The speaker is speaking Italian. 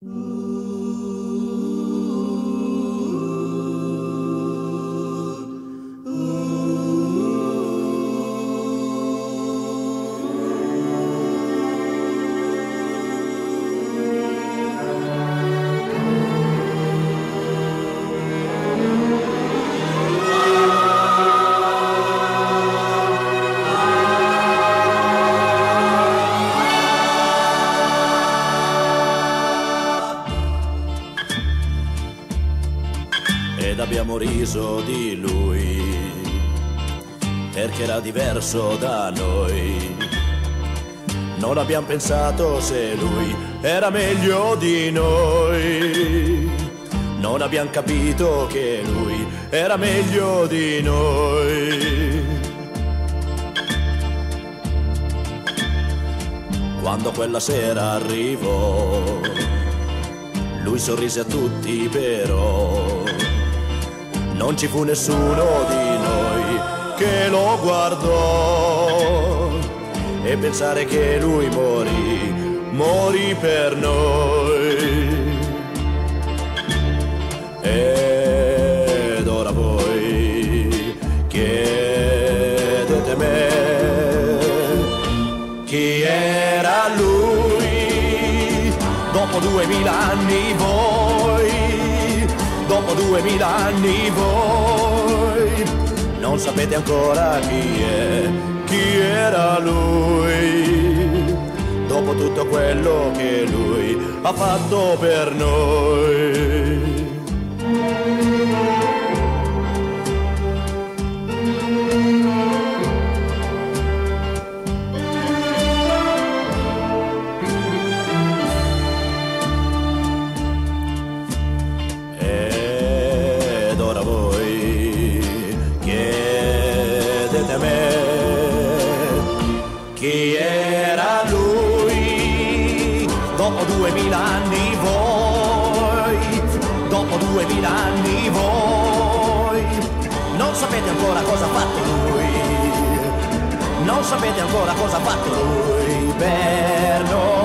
Ed abbiamo riso di lui, perché era diverso da noi. Non abbiamo pensato se lui era meglio di noi. Non abbiamo capito che lui era meglio di noi. Quando quella sera arrivò, lui sorrise a tutti però non ci fu nessuno di noi che lo guardò. E pensare che lui morì per noi. Ed ora voi chiedete me chi era lui. Dopo 2000 anni voi, dopo 2000 anni voi non sapete ancora chi era lui. Dopo tutto quello che lui ha fatto per noi. Ed ora voi chiedete a me chi era lui. Dopo 2000 anni voi, dopo 2000 anni voi non sapete ancora cosa ha fatto lui. Non sapete ancora cosa ha fatto lui per noi.